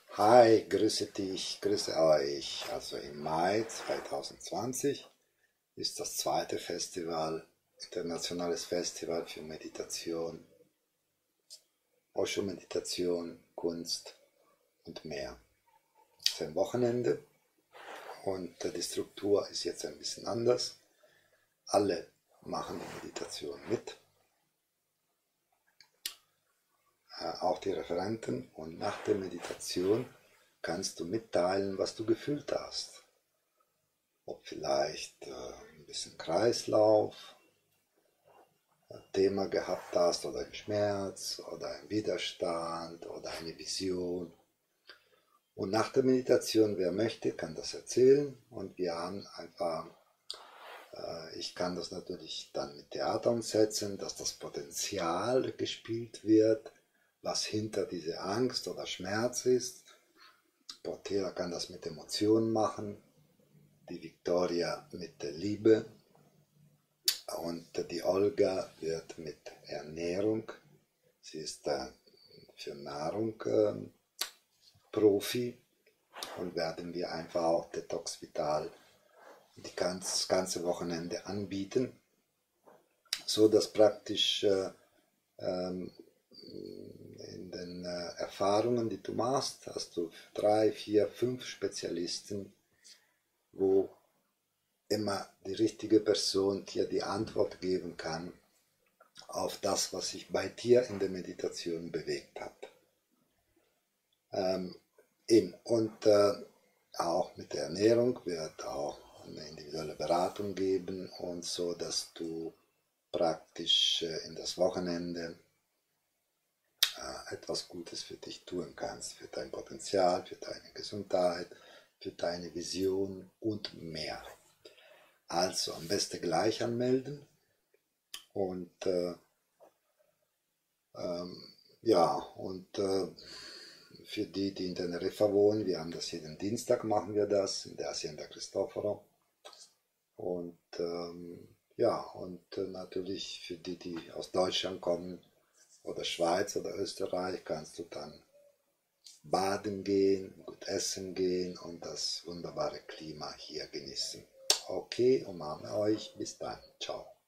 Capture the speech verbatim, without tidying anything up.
Hi, grüße dich, grüße euch. Also im Mai zwanzig zwanzig ist das zweite Festival, internationales Festival für Meditation, Osho-Meditation, Kunst und mehr. Es ist ein Wochenende und die Struktur ist jetzt ein bisschen anders. Alle machen die Meditation mit, auch die Referenten, und nach der Meditation kannst du mitteilen, was du gefühlt hast. Ob vielleicht äh, ein bisschen Kreislauf, ein Thema gehabt hast oder ein Schmerz oder ein Widerstand oder eine Vision. Und nach der Meditation, wer möchte, kann das erzählen, und wir haben einfach, äh, ich kann das natürlich dann mit Theater umsetzen, dass das Potenzial gespielt wird, was hinter dieser Angst oder Schmerz ist. Portela kann das mit Emotionen machen, die Victoria mit der Liebe, und die Olga wird mit Ernährung, sie ist äh, für Nahrung äh, Profi, und werden wir einfach auch Detox Vital die ganz, das ganze Wochenende anbieten, so dass praktisch äh, ähm, in den äh, Erfahrungen, die du machst, hast du drei, vier, fünf Spezialisten, wo immer die richtige Person dir die Antwort geben kann auf das, was sich bei dir in der Meditation bewegt hat. Ähm, in, und äh, auch mit der Ernährung wird auch eine individuelle Beratung geben, und so, dass du praktisch äh, in das Wochenende äh, etwas Gutes für dich tun kannst, für dein Potenzial, für deine Gesundheit, für deine Vision und mehr. Also am besten gleich anmelden, und äh, ähm, ja, und äh, für die, die in Teneriffa wohnen, wir haben das jeden Dienstag, machen wir das in der Hacienda Cristoforo. Und ähm, ja, und äh, natürlich für die, die aus Deutschland kommen oder Schweiz oder Österreich, kannst du dann baden gehen, gut essen gehen und das wunderbare Klima hier genießen. Okay, umarme euch, bis dann, ciao.